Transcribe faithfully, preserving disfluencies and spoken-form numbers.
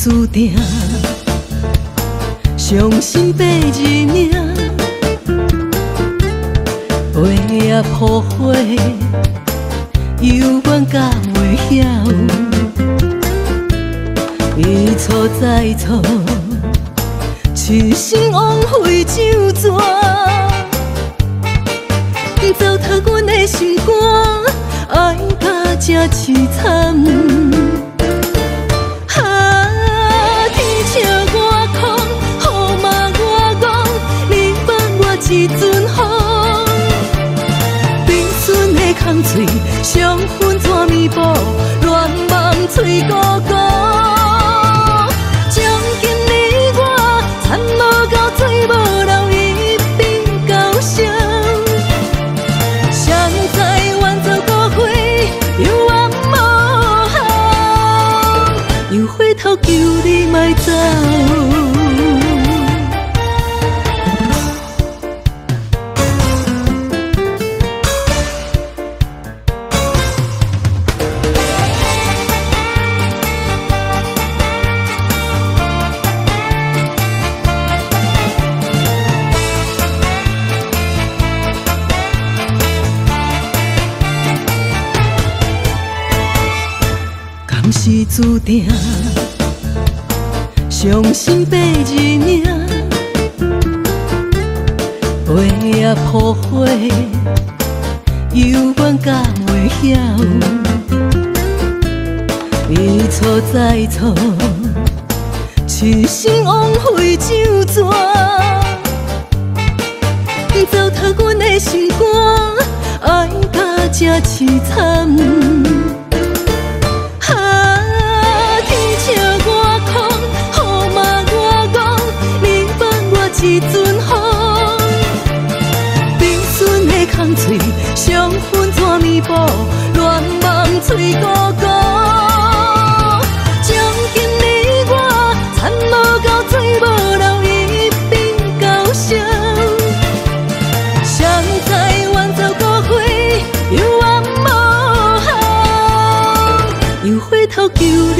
注定，伤心白日领，花叶扑火，犹原甲袂晓，一错再错，痴心枉费酒泉，糟蹋阮的心肝，爱甲这凄惨。 一阵风，冰순的空嘴，伤痕怎弥补？乱梦吹孤孤，将今你我惨无到最无留一边高声。谁知远走高飞，犹原无效，又回头求你莫走。 是注定，伤心白日领，花叶扑火，犹原甲袂晓，一错再错，痴心枉费酒泉，糟蹋阮的心肝，爱甲这凄惨。 一阵风，冰순的空嘴，伤痕怎弥补？乱梦吹孤孤，将今你我惨无到最无留一边高声。谁知远走高飞，犹原无效，又回头求。